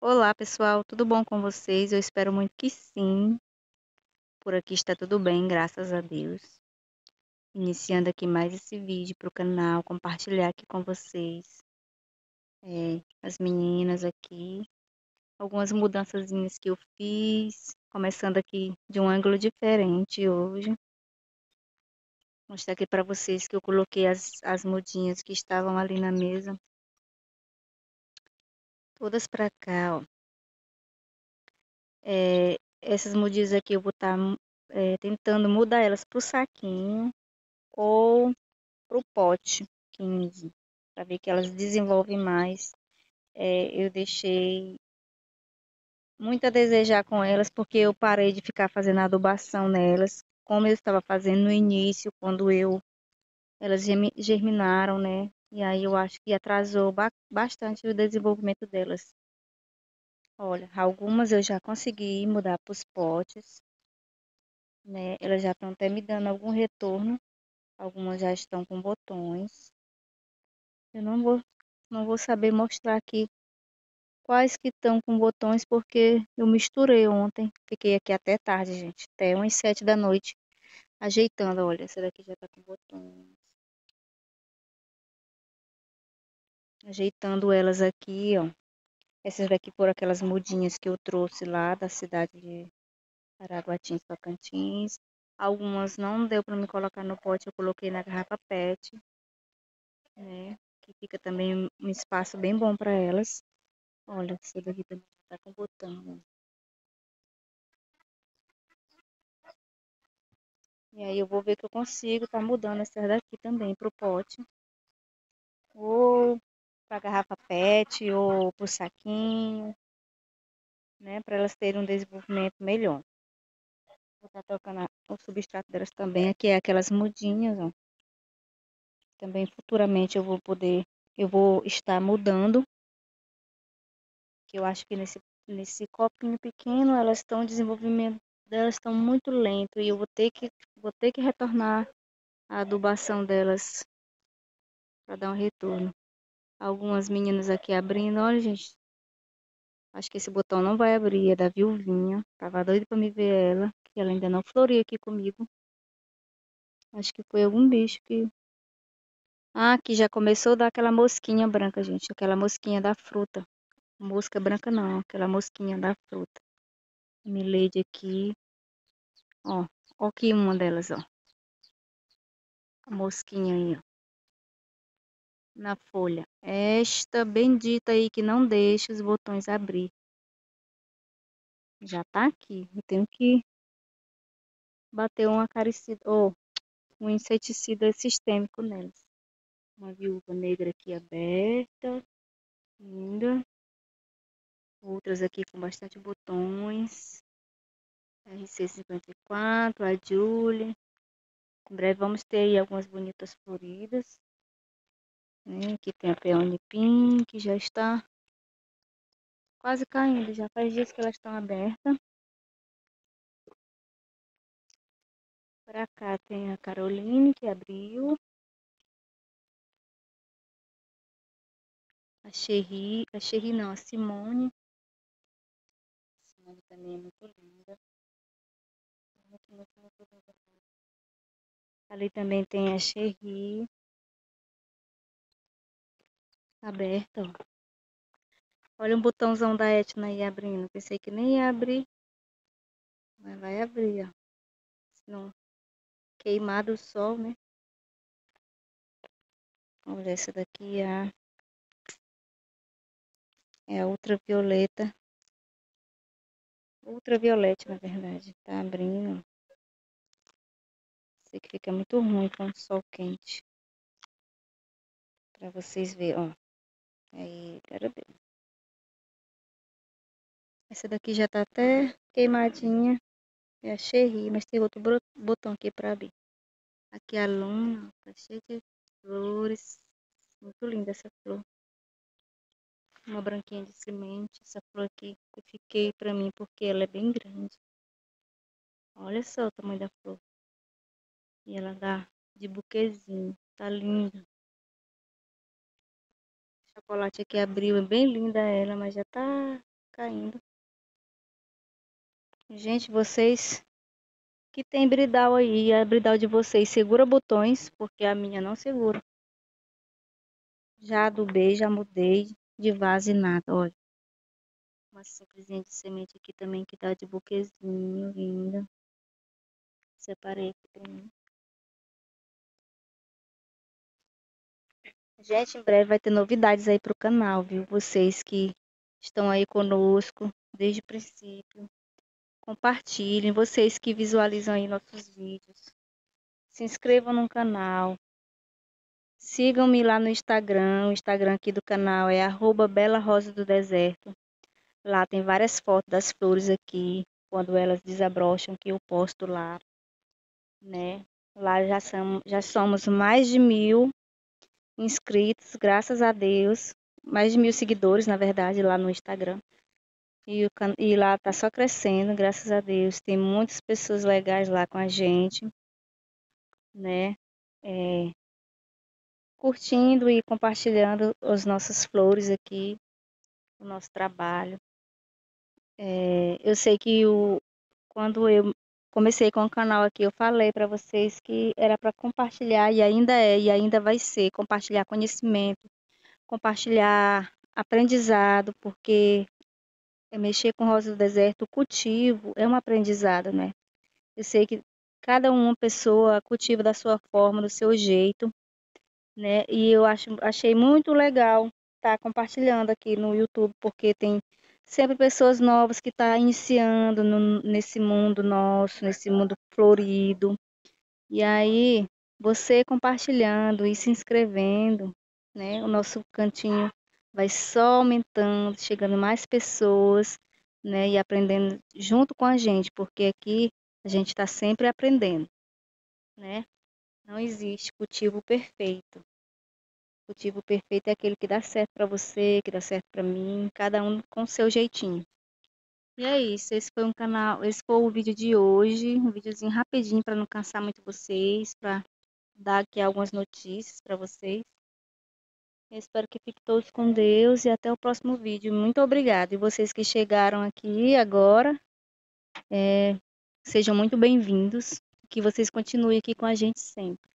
Olá, pessoal, tudo bom com vocês? Eu espero muito que sim. Por aqui está tudo bem, graças a Deus. Iniciando aqui mais esse vídeo para o canal, compartilhar aqui com vocês, as meninas aqui, algumas mudançazinhas que eu fiz, começando aqui de um ângulo diferente hoje. Mostrar aqui para vocês que eu coloquei as mudinhas que estavam ali na mesa, todas para cá, ó. Essas mudinhas aqui eu vou estar tentando mudar elas pro saquinho ou pro pote 15, para ver que elas desenvolvem mais. Eu deixei muito a desejar com elas, porque eu parei de ficar fazendo adubação nelas, como eu estava fazendo no início, quando elas germinaram, né? E aí eu acho que atrasou bastante o desenvolvimento delas. Olha, algumas eu já consegui mudar para os potes, né? Elas já estão até me dando algum retorno. Algumas já estão com botões. Eu não vou saber mostrar aqui quais que estão com botões, porque eu misturei ontem. Fiquei aqui até tarde, gente. Até umas 7 da noite, ajeitando. Olha, essa daqui já tá com botões. Ajeitando elas aqui, ó. Essas daqui foram aquelas mudinhas que eu trouxe lá da cidade de Araguatins, Tocantins. Algumas não deu para me colocar no pote, eu coloquei na garrafa PET, né? Que fica também um espaço bem bom para elas. Olha, essa daqui também tá com botão, ó. E aí eu vou ver que eu consigo tá mudando essas daqui também pro pote. Ou pra garrafa PET, ou pro saquinho, né? Para elas terem um desenvolvimento melhor. Vou estar trocando o substrato delas também. Aqui é aquelas mudinhas, ó. Também futuramente eu vou estar mudando. Que eu acho que nesse copinho pequeno elas estão, o desenvolvimento delas estão muito lento. E eu vou ter que retornar a adubação delas para dar um retorno. Algumas meninas aqui abrindo. Olha, gente, acho que esse botão não vai abrir. É da Viuvinha. Tava doida pra me ver ela, que ela ainda não floriu aqui comigo. Acho que foi algum bicho que. Ah, aqui já começou a dar aquela mosquinha branca, gente. Aquela mosquinha da fruta. Mosca branca não, aquela mosquinha da fruta. Milady aqui. Ó, ó aqui uma delas, ó. A mosquinha aí, ó. Na folha. Esta bendita aí que não deixa os botões abrir. Já tá aqui. Eu tenho que bater um acaricida, ou um inseticida sistêmico nelas. Uma viúva negra aqui aberta, linda. Outras aqui com bastante botões. RC54, a Julie. Em breve vamos ter aí algumas bonitas floridas. Né? Aqui tem a Peony Pink, que já está quase caindo. Já faz dias que elas estão abertas. Para cá tem a Caroline, que abriu. A Cherry não, a Simone. A Simone também é muito linda. Muito, muito, muito linda. Ali também tem a Cherry aberta, ó. Olha um botãozão da Etna aí abrindo. Pensei que nem ia abrir, mas vai abrir, ó. Senão queimado o sol, né? Olha, essa daqui é a ultravioleta. Ultraviolete, na verdade. Tá abrindo. Sei que fica muito ruim com o sol quente. Pra vocês verem, ó. Aí, quero ver. Essa daqui já tá até queimadinha. É a Cherry, mas tem outro botão aqui pra abrir. Aqui a Luna, tá cheia de flores. Muito linda essa flor. Uma branquinha de semente. Essa flor aqui eu fiquei pra mim porque ela é bem grande. Olha só o tamanho da flor. E ela dá de buquezinho. Tá linda. Chocolate aqui abriu, é bem linda ela, mas já tá caindo. Gente, vocês que tem bridal aí, a bridal de vocês segura botões, porque a minha não segura. Já adubei, já mudei de vaso e nada, olha. Uma simplesinha de semente aqui também que tá de buquezinho, linda. Separei aqui pra mim. Gente, em breve vai ter novidades aí pro canal, viu? Vocês que estão aí conosco desde o princípio. Compartilhem, vocês que visualizam aí nossos vídeos. Se inscrevam no canal. Sigam-me lá no Instagram. O Instagram aqui do canal é @Bela Rosa do Deserto. Lá tem várias fotos das flores aqui, quando elas desabrocham, que eu posto lá, né? Lá já somos mais de 1.000 inscritos, graças a Deus. Mais de 1.000 seguidores, na verdade, lá no Instagram. E lá tá só crescendo, graças a Deus. Tem muitas pessoas legais lá com a gente, né? É, curtindo e compartilhando as nossas flores aqui, o nosso trabalho. Eu sei que quando eu comecei com o canal aqui, eu falei para vocês que era para compartilhar, e ainda vai ser, compartilhar conhecimento, compartilhar aprendizado, porque mexer com rosa do deserto, o cultivo é um aprendizado, né? Eu sei que cada uma pessoa cultiva da sua forma, do seu jeito, né? E achei muito legal estar compartilhando aqui no YouTube, porque tem sempre pessoas novas que estão iniciando nesse mundo nosso, nesse mundo florido. E aí, você compartilhando e se inscrevendo, né? O nosso cantinho vai só aumentando, chegando mais pessoas, né? E aprendendo junto com a gente, porque aqui a gente está sempre aprendendo, né? Não existe cultivo perfeito. O cultivo perfeito é aquele que dá certo para você, que dá certo para mim, cada um com o seu jeitinho. E é isso, esse foi o vídeo de hoje, um videozinho rapidinho para não cansar muito vocês, para dar aqui algumas notícias para vocês. Eu espero que fiquem todos com Deus e até o próximo vídeo. Muito obrigada. E vocês que chegaram aqui agora, sejam muito bem-vindos. Que vocês continuem aqui com a gente sempre.